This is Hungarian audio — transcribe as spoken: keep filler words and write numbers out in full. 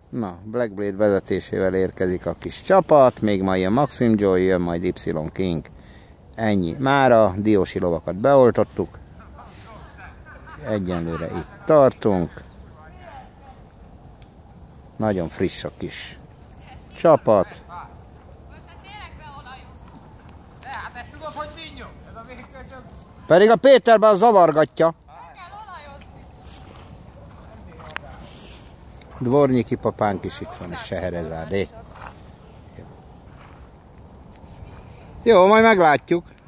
Na, Black Blade vezetésével érkezik a kis csapat, még ma jön Maxim Joy, jön majd Y King. Ennyi. Mára diósi lovakat beoltottuk. Egyenlőre itt tartunk. Nagyon friss a kis csapat. Pedig a Péterben az zavargatja. Dvornyiki papánk is itt van, és Seherezádé. Jó, majd meglátjuk.